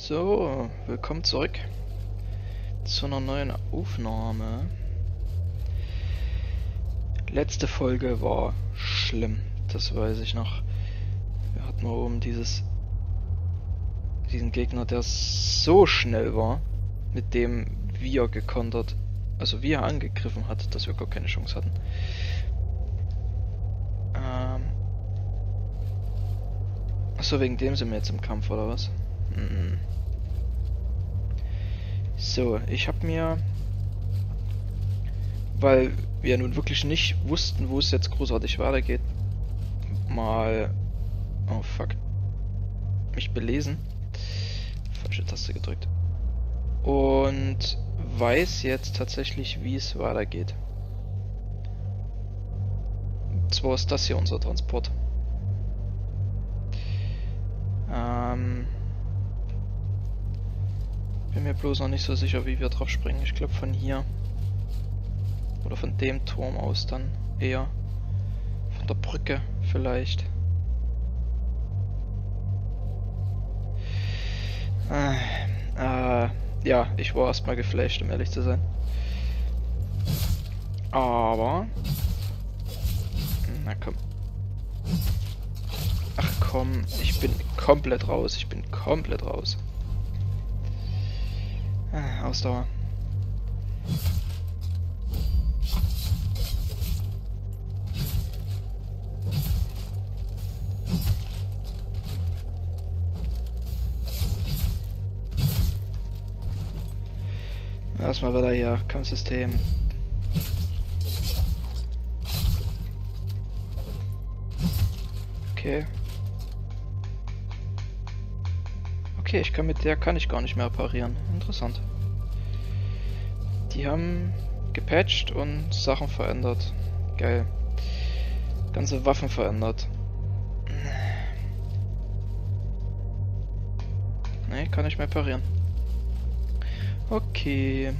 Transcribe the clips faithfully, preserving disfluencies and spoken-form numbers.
So, willkommen zurück zu einer neuen Aufnahme. Letzte Folge war schlimm, das weiß ich noch. Wir hatten oben dieses diesen Gegner, der so schnell war, mit dem wir gekontert, also wie er angegriffen hat, dass wir gar keine Chance hatten. Ähm Achso, wegen dem sind wir jetzt im Kampf, oder was? Hm. So, ich habe mir, weil wir nun wirklich nicht wussten, wo es jetzt großartig weitergeht, mal, oh fuck, mich belesen. Falsche Taste gedrückt. Und weiß jetzt tatsächlich, wie es weitergeht. Und zwar ist das hier unser Transport. Ähm... Bin mir bloß noch nicht so sicher, wie wir drauf springen. Ich glaube von hier. Oder von dem Turm aus dann eher. Von der Brücke vielleicht. Äh, äh, ja, ich war erstmal geflasht, um ehrlich zu sein. Aber... Na komm. Ach komm, ich bin komplett raus. Ich bin komplett raus. Ah, Ausdauer. Erstmal wieder hier, Kampfsystem. Okay. Okay, ich kann mit der kann ich gar nicht mehr parieren. Interessant. Die haben gepatcht und Sachen verändert. Geil. Ganze Waffen verändert. Ne, kann ich mehr parieren. Okay.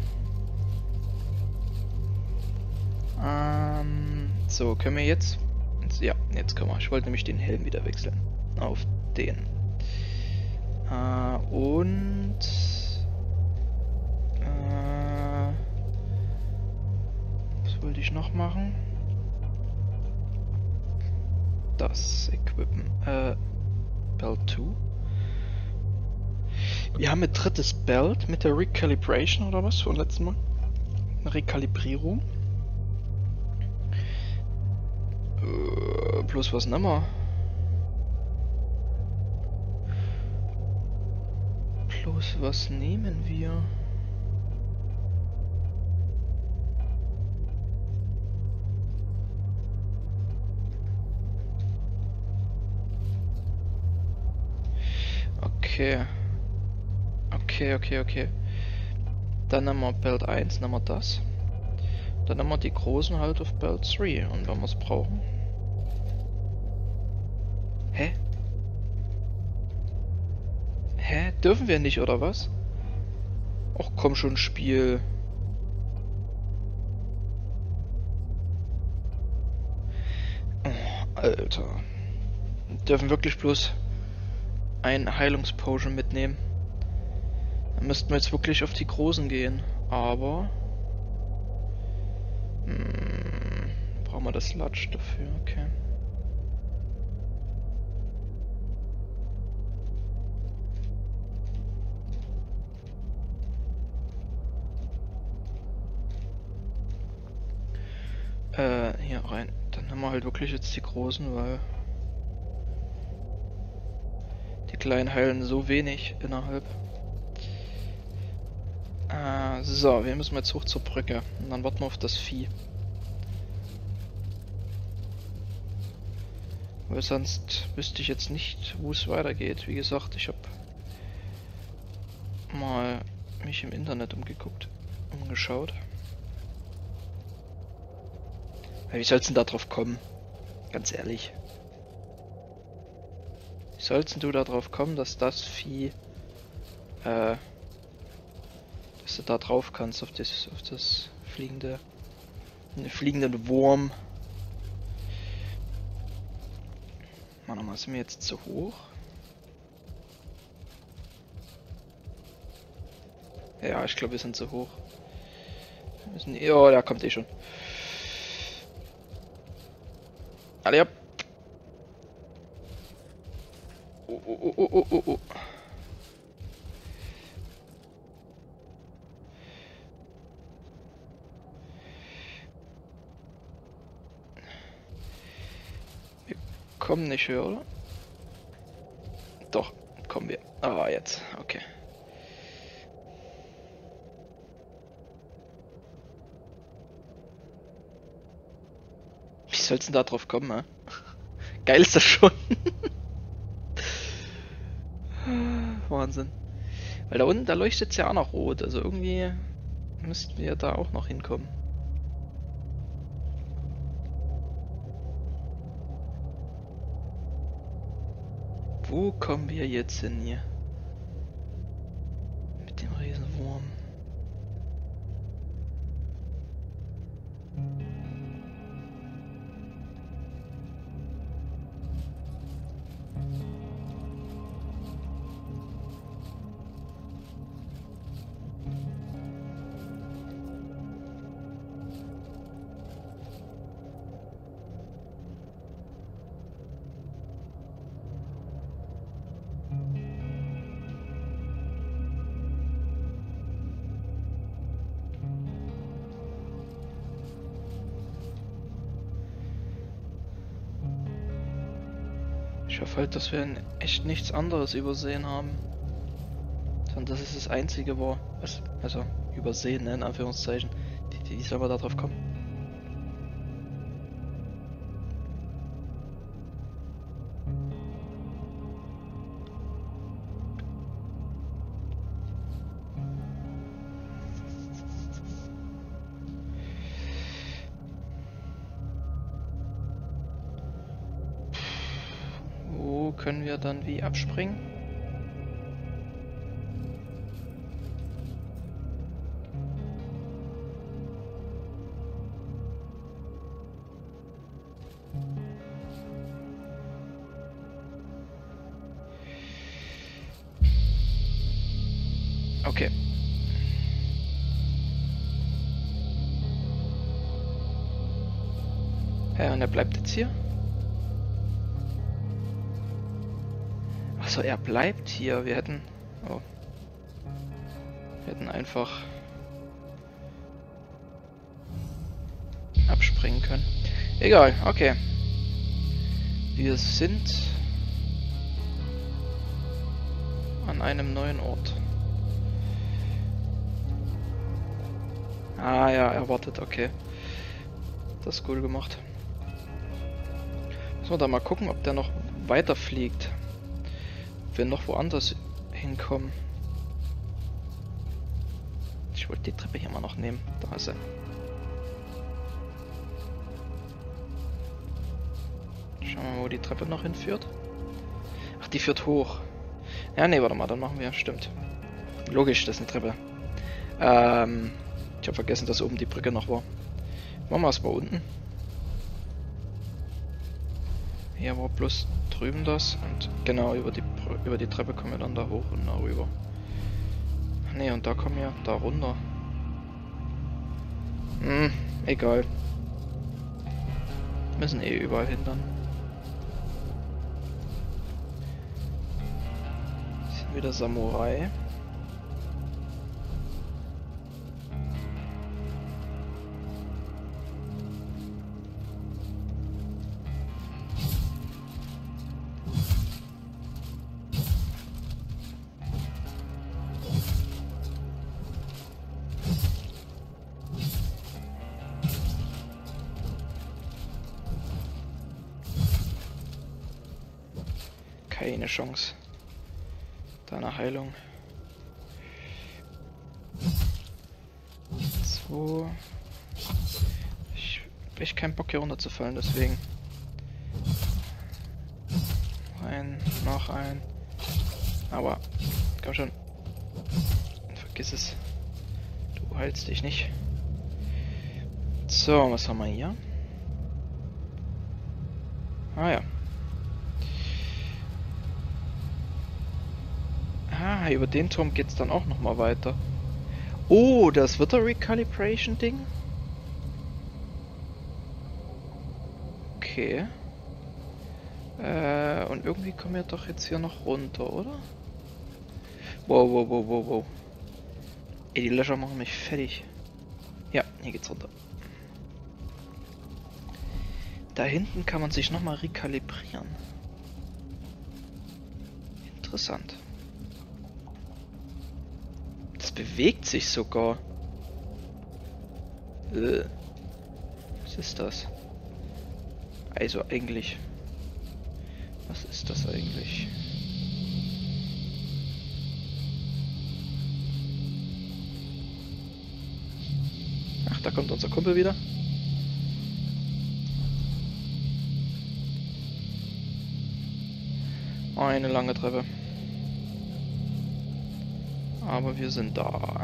Ähm, so, können wir jetzt... Ja, jetzt können wir. Ich wollte nämlich den Helm wieder wechseln. Auf den. Äh, und... Äh, was wollte ich noch machen? Das Equippen. Äh, Belt zwei. Wir haben ein drittes Belt mit der Recalibration oder was von letztem Mal? Eine Rekalibrierung. Äh, bloß was nehmen wir? Bloß was nehmen wir? Okay. Okay, okay, okay. Dann nehmen wir Belt eins, nehmen wir das. Dann nehmen wir die großen halt auf Belt drei. Und wenn wir es brauchen. Hä? Hä? Dürfen wir nicht, oder was? Och komm schon, Spiel. Oh, Alter. Wir dürfen wirklich bloß ein Heilungspotion mitnehmen. Dann müssten wir jetzt wirklich auf die großen gehen. Aber... Hm, brauchen wir das Latsch dafür, okay. Äh, hier rein. Dann haben wir halt wirklich jetzt die großen, weil... Die kleinen heilen so wenig innerhalb. Äh, so, wir müssen jetzt hoch zur Brücke. Und dann warten wir auf das Vieh. Weil sonst wüsste ich jetzt nicht, wo es weitergeht. Wie gesagt, ich habe mal mich im Internet umgeguckt, umgeschaut. Wie soll's denn da drauf kommen? Ganz ehrlich. Wie sollst denn du da drauf kommen, dass das Vieh, äh, dass du da drauf kannst auf das, auf das fliegende, einen fliegenden Wurm. Mann, nochmal, sind wir jetzt zu hoch? Ja, ich glaube, wir sind zu hoch. Wir müssen... Ja, der kommt eh schon. Alle ab. Oh, oh, oh, oh, oh, oh. Wir kommen nicht höher, oder? Doch, kommen wir. Ah, jetzt. Okay. Wie soll's denn da drauf kommen, hä? Geil ist das schon. Wahnsinn. Weil da unten, da leuchtet es ja auch noch rot. Also irgendwie müssten wir da auch noch hinkommen. Wo kommen wir jetzt hin hier? Mit dem Riesenwurm. Ich hoffe halt, dass wir in echt nichts anderes übersehen haben. Sondern dass es das einzige war. Was, also übersehen, ne, in Anführungszeichen. Wie, wie soll man da drauf kommen? Können wir dann wie abspringen? Okay. Ja, und er bleibt jetzt hier? Achso, er bleibt hier. Wir hätten... Oh. Wir hätten einfach... abspringen können. Egal, okay. Wir sind... an einem neuen Ort. Ah ja, er wartet, okay. Das ist cool gemacht. Müssen wir da mal gucken, ob der noch weiter fliegt. Wir noch woanders hinkommen. Ich wollte die Treppe hier mal noch nehmen. Da ist er. Schauen wir mal, wo die Treppe noch hinführt. Ach, die führt hoch. Ja, nee, warte mal, dann machen wir. Stimmt. Logisch, das ist eine Treppe. Ähm, ich habe vergessen, dass oben die Brücke noch war. Machen wir erstmal unten. Hier war bloß drüben das und genau über die über die Treppe kommen wir dann da hoch und da rüber. Ne, und da kommen wir da runter. Hm, egal. Wir müssen eh überall hin dann. Sind wieder Samurai. Keine Chance. Deine Heilung. So. Ich hab echt keinen Bock hier runterzufallen, deswegen. Ein, noch ein. Aber, komm schon. Vergiss es. Du heilst dich nicht. So, was haben wir hier? Ah ja. Ah, über den Turm geht es dann auch noch mal weiter. Oh, das wird der Recalibration-Ding? Okay. Äh, und irgendwie kommen wir doch jetzt hier noch runter, oder? Wow, wow, wow, wow, wow. Ey, die Löcher machen mich fertig. Ja, hier geht's runter. Da hinten kann man sich nochmal rekalibrieren. Interessant. Das bewegt sich sogar. Äh. Was ist das? Also eigentlich... Was ist das eigentlich? Ach, da kommt unser Kumpel wieder. Eine lange Treppe. Aber wir sind da.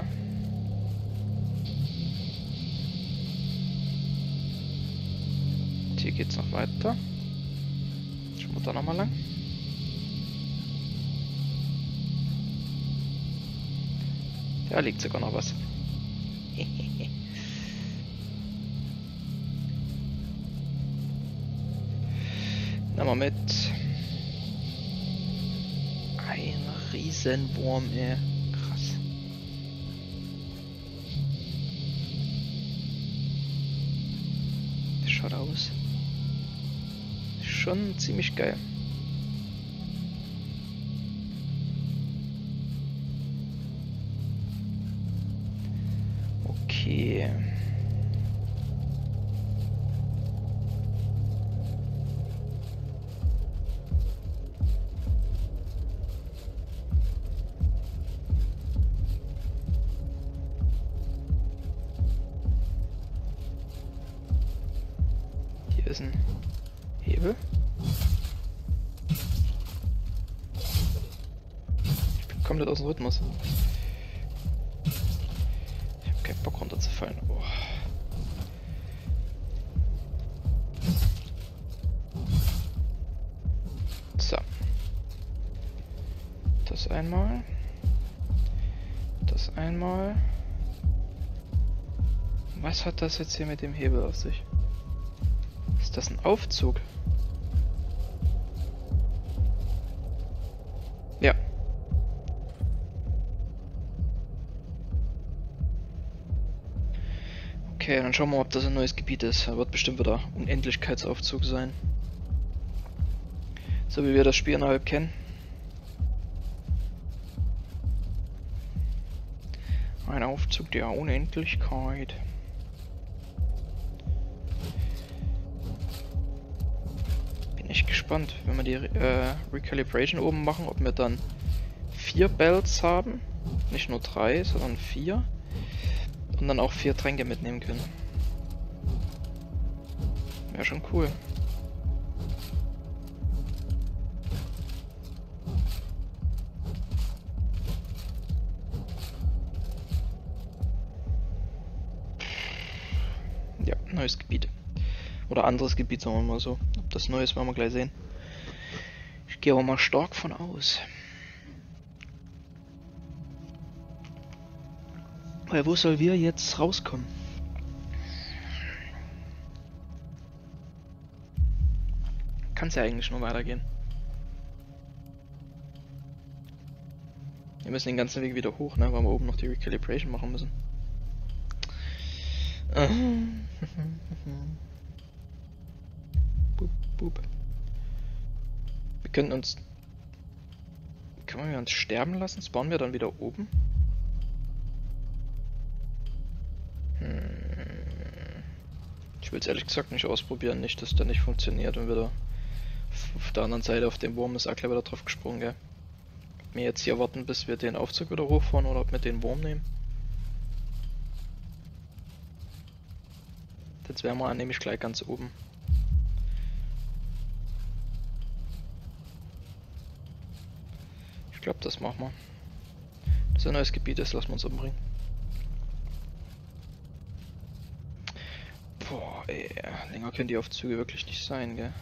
Und hier geht's noch weiter. Schauen wir da nochmal lang. Da liegt sogar noch was. Nehmen wir mit. Ein Riesenwurm, ey. Krass. Das schaut aus. Schon ziemlich geil. Okay. Hier ist ein Hebel. Ich bin komplett aus dem Rhythmus. Ich habe keinen Bock runterzufallen. Oh. So. Das einmal. Das einmal. Was hat das jetzt hier mit dem Hebel auf sich? Ist das ein Aufzug? Ja. Okay, dann schauen wir mal, ob das ein neues Gebiet ist. Da wird bestimmt wieder Unendlichkeitsaufzug sein. So wie wir das Spiel innerhalb kennen. Ein Aufzug der Unendlichkeit. Bin echt gespannt, wenn wir die äh, Recalibration oben machen, ob wir dann vier Bells haben. Nicht nur drei, sondern vier. Und dann auch vier Tränke mitnehmen können. Wäre schon cool. Ja, neues Gebiet. Oder anderes Gebiet, sagen wir mal so. Ob das neu ist, werden wir gleich sehen. Ich gehe aber mal stark von aus. Weil wo soll wir jetzt rauskommen? Kann es ja eigentlich nur weitergehen. Wir müssen den ganzen Weg wieder hoch, ne? Weil wir oben noch die Recalibration machen müssen. Boop, boop. Wir können uns... Können wir uns sterben lassen? Spawnen wir dann wieder oben? Hm. Ich will es ehrlich gesagt nicht ausprobieren, nicht, dass der nicht funktioniert und wieder auf der anderen Seite auf dem Wurm ist auch gleich wieder drauf gesprungen, gell? Ob wir jetzt hier warten, bis wir den Aufzug wieder hochfahren oder ob wir den Wurm nehmen? Jetzt wären wir nämlich gleich ganz oben. Ich glaube, das machen wir. Das ist ein neues Gebiet, das lassen wir uns umbringen. Boah, ey, länger können die Aufzüge wirklich nicht sein, gell?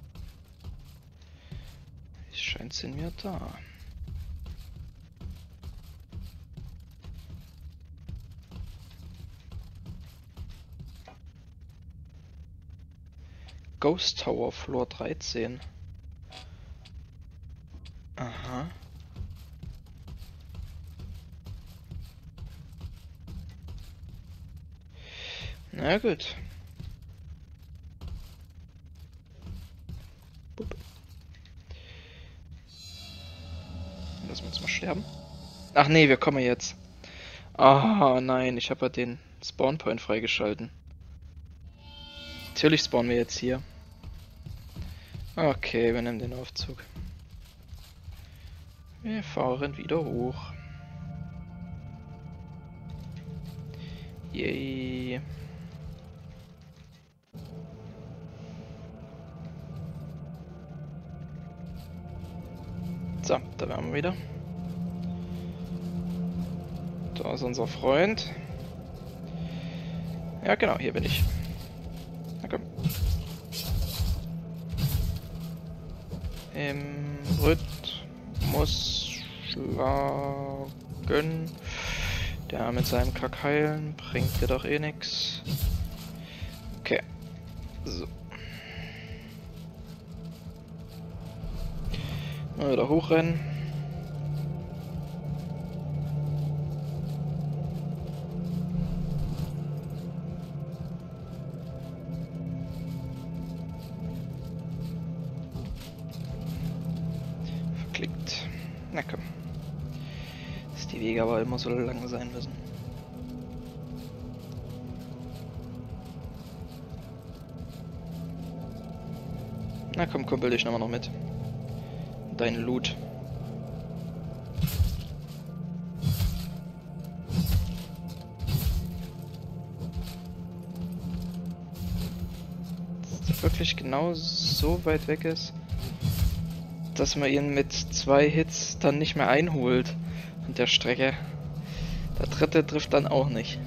Es scheint sind wir da. Ghost Tower, Floor dreizehn. Aha. Na gut. Bup. Lassen wir uns mal sterben. Ach nee, wir kommen jetzt. Ah nein, ich habe ja den Spawnpoint freigeschalten. Natürlich spawnen wir jetzt hier. Okay, wir nehmen den Aufzug. Wir fahren wieder hoch. Yay. So, da wären wir wieder. Da ist unser Freund. Ja genau, hier bin ich. Na komm. Im Rhythmus schlagen. Der mit seinem Kack heilen bringt dir doch eh nix. Okay. So. Mal wieder hochrennen. Verklickt. Na komm. Dass die Wege aber immer so lang sein müssen. Na komm, Kumpel, dich nochmal noch mit. Dein Loot. Dass der wirklich genau so weit weg ist, dass man ihn mit zwei Hits dann nicht mehr einholt an der Strecke. Der dritte trifft dann auch nicht.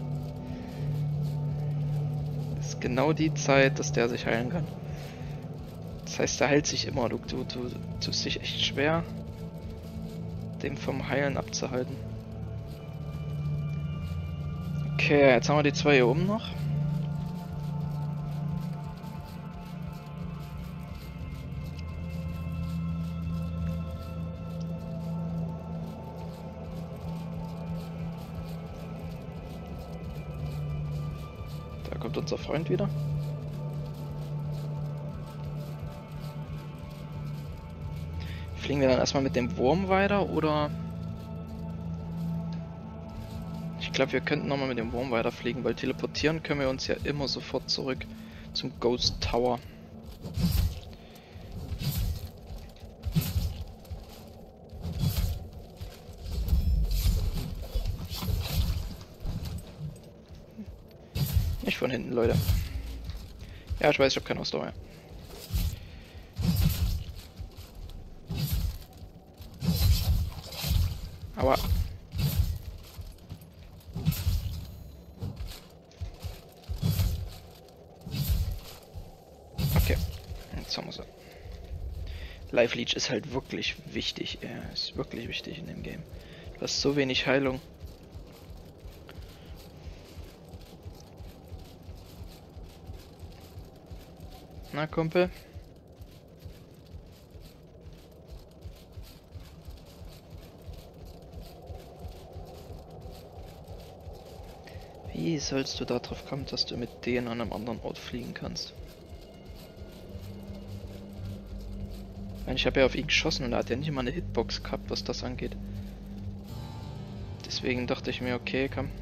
Das ist genau die Zeit, dass der sich heilen kann. Das heißt, der heilt sich immer. Du, du, du tust dich echt schwer, dem vom Heilen abzuhalten. Okay, jetzt haben wir die zwei hier oben noch. Da kommt unser Freund wieder. Fliegen wir dann erstmal mit dem Wurm weiter, oder? Ich glaube, wir könnten nochmal mit dem Wurm weiterfliegen, weil teleportieren können wir uns ja immer sofort zurück zum Ghost Tower. Nicht von hinten, Leute. Ja, ich weiß, ich habe keine Ausdauer mehr. Aber okay, jetzt haben wir sie. Life Leech ist halt wirklich wichtig. Er ist wirklich wichtig in dem Game. Du hast so wenig Heilung. Na, Kumpel? Wie sollst du darauf kommen, dass du mit denen an einem anderen Ort fliegen kannst? Ich habe ja auf ihn geschossen und er hat ja nicht mal eine Hitbox gehabt, was das angeht. Deswegen dachte ich mir, okay, komm.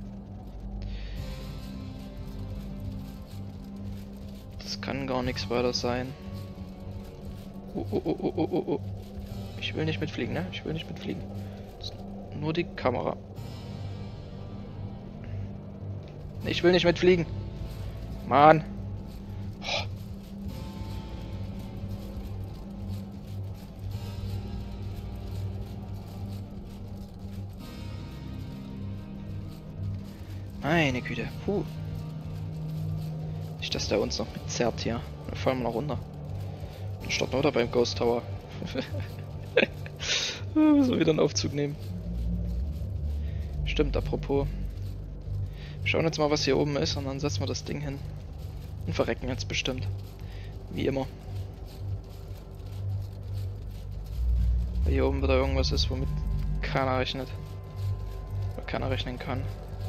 Das kann gar nichts weiter sein. Oh, oh, oh, oh, oh, oh, oh. Ich will nicht mitfliegen, ne? Ich will nicht mitfliegen. Nur die Kamera. Ich will nicht mitfliegen. Mann. Oh. Meine Güte. Puh. Nicht, dass der uns noch mitzerrt hier. Dann fallen wir noch runter. Dann starten wir wieder beim Ghost Tower. Müssen wir wieder einen Aufzug nehmen. Stimmt, apropos. Schauen jetzt mal, was hier oben ist, und dann setzen wir das Ding hin. Und verrecken jetzt bestimmt. Wie immer. Weil hier oben wieder irgendwas ist, womit keiner rechnet. Oder keiner rechnen kann.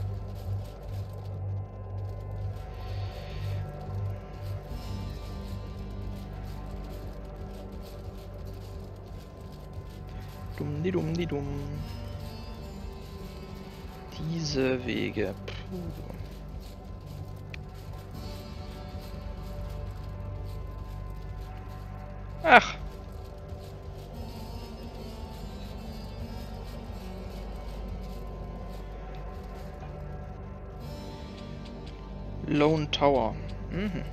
Dumm, die dumm, die dumm. Diese Wege. Puh. Ach. Lone Tower. Mhm.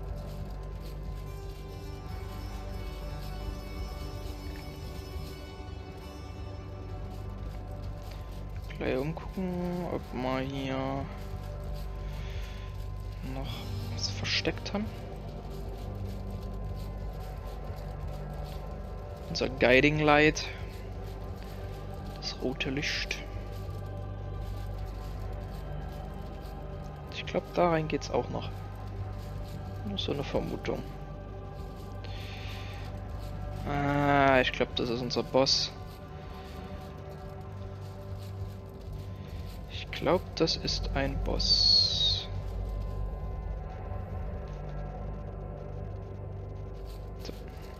Gleich umgucken, ob wir hier noch was versteckt haben. Unser Guiding Light. Das rote Licht. Ich glaube, da rein geht's auch noch. Nur so eine Vermutung. Ah, ich glaube, das ist unser Boss. Ich glaube, das ist ein Boss. So.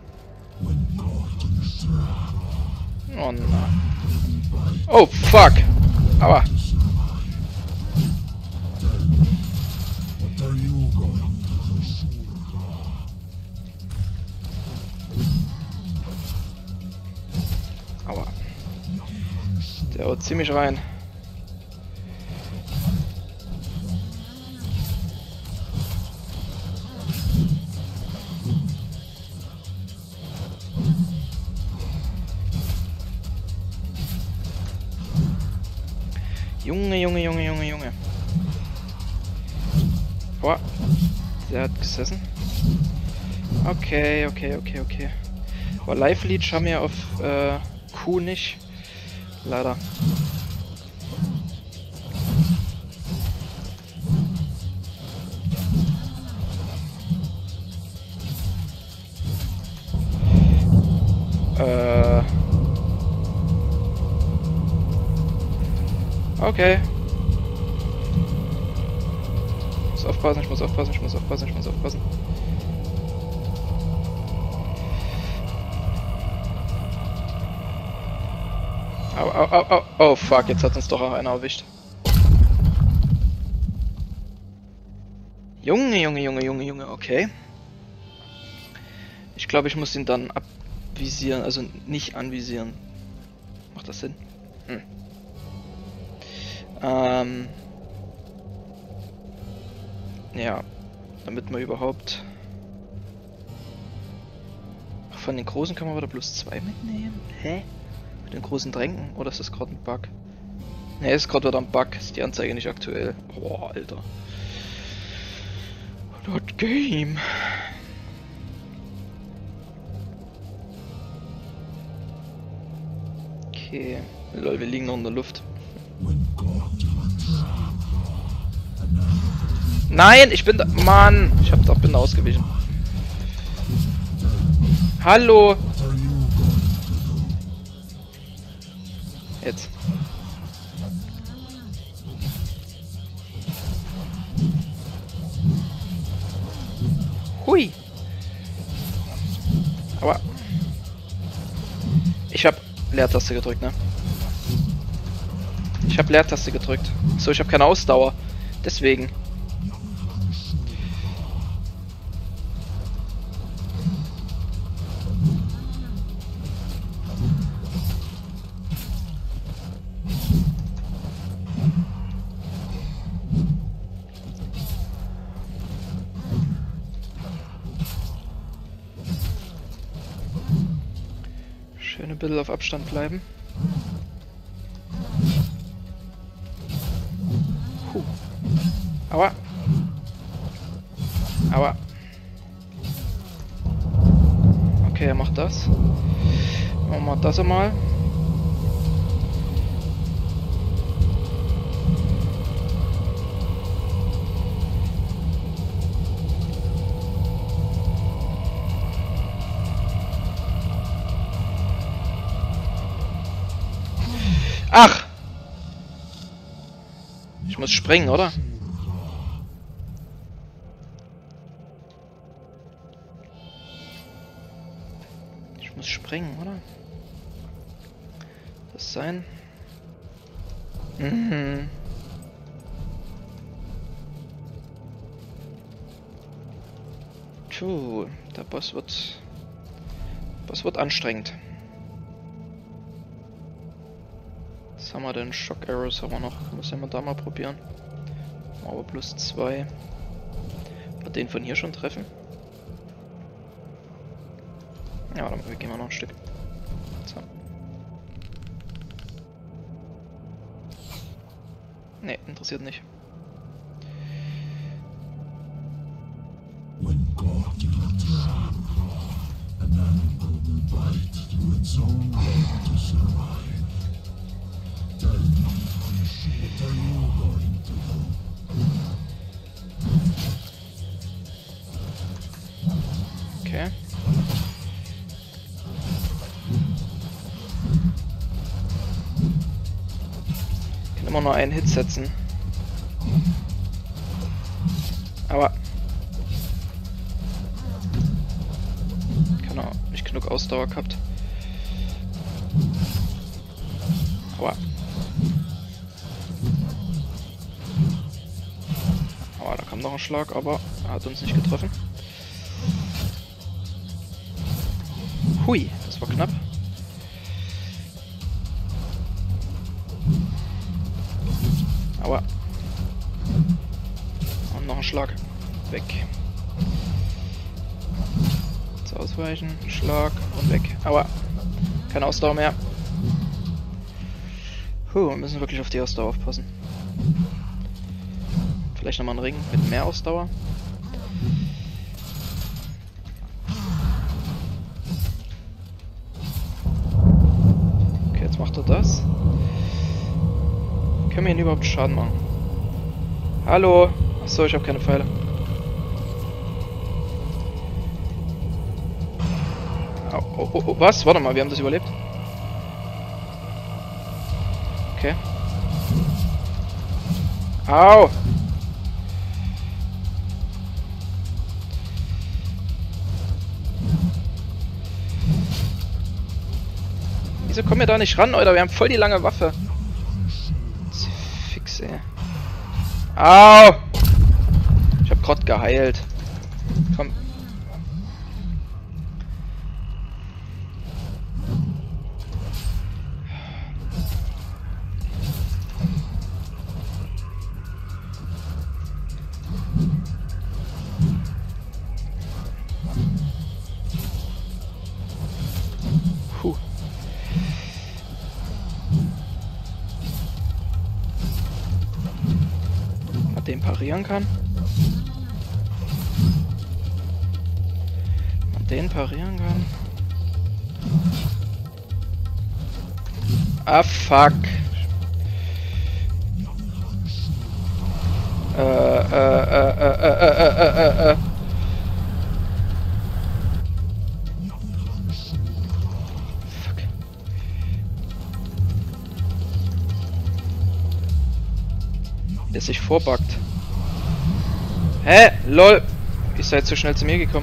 Oh nein. Oh fuck! Aua! Aua. Der haut ziemlich rein. Junge, Junge, Junge, Junge, Junge. Aua. Der hat gesessen. Okay, okay, okay, okay. Aber Live Leech haben wir auf äh, Q nicht. Leider. Äh. Okay. Ich muss aufpassen, ich muss aufpassen, ich muss aufpassen, ich muss aufpassen. Au, au, au, au. Oh fuck, jetzt hat uns doch auch einer erwischt. Junge, Junge, Junge, Junge, Junge, okay. Ich glaube, ich muss ihn dann abvisieren, also nicht anvisieren. Macht das Sinn? Hm. Ähm. Ja, damit man überhaupt... Ach, von den großen kann man wieder plus zwei mitnehmen? Hä? Mit den großen Tränken? Oder ist das gerade ein Bug? Ne, ist gerade wieder ein Bug. Ist die Anzeige nicht aktuell. Boah, Alter. Das Game. Okay. Lol, wir liegen noch in der Luft. Nein, ich bin da. Mann, ich hab da, bin da ausgewichen. Hallo. Jetzt. Hui. Aber ich hab Leertaste gedrückt, ne? Ich hab Leertaste gedrückt. So, ich habe keine Ausdauer. Deswegen. Schön ein bisschen auf Abstand bleiben. Huh. Aua. Aua. Okay, er macht das. Machen wir mal das einmal. Ach! Ich muss springen, oder? Ich muss springen, oder? Das sein? Mhm. Puh, der Boss wird... Boss wird anstrengend. Was haben wir denn? Shock Arrows haben wir noch. Muss ja mal da mal probieren. Aber plus zwei. Wird den von hier schon treffen? Ja, dann gehen wir noch ein Stück. So. Ne, interessiert nicht. When God gives an animal will bite through its own leg to survive. Tell me, what are you going to do? Okay. Ich kann immer nur einen Hit setzen. Aber keine Ahnung, nicht genug Ausdauer gehabt. Aua. Aua, da kam noch ein Schlag, aber er hat uns nicht getroffen. Hui, das war knapp. Aua. Und noch ein Schlag. Weg. Jetzt ausweichen, Schlag und weg. Aua. Keine Ausdauer mehr. Puh, wir müssen wirklich auf die Ausdauer aufpassen. Vielleicht nochmal einen Ring mit mehr Ausdauer. Okay, jetzt macht er das. Können wir ihn überhaupt Schaden machen? Hallo? Achso, ich habe keine Pfeile. Oh, oh, oh, oh, was? Warte mal, wir haben das überlebt. Okay. Au! Wieso kommen wir da nicht ran, Alter? Wir haben voll die lange Waffe. Fix, ey. Au! Ich hab grad geheilt. Komm. Puh. Man den parieren kann. Man den parieren kann. Ah, fuck. Äh, äh, äh, äh, äh, äh, äh, äh. Fuck. Der sich vorbackt. Hä? Lol. Ihr seid so schnell zu mir gekommen.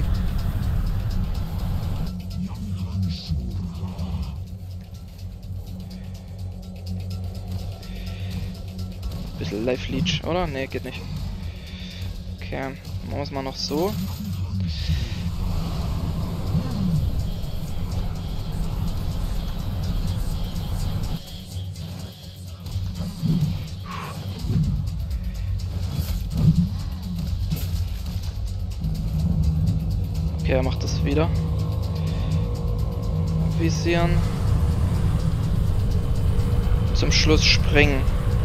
Bisschen Life Leech, oder? Ne, geht nicht. Okay, machen wir es mal noch so. Okay, er macht das wieder. Visieren. Zum Schluss springen.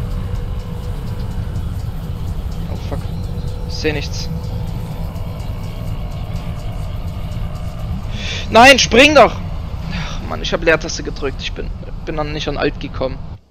Oh fuck. Ich sehe nichts. Nein, spring doch! Ach Mann, ich habe Leertaste gedrückt. Ich bin, bin dann nicht an Alt gekommen.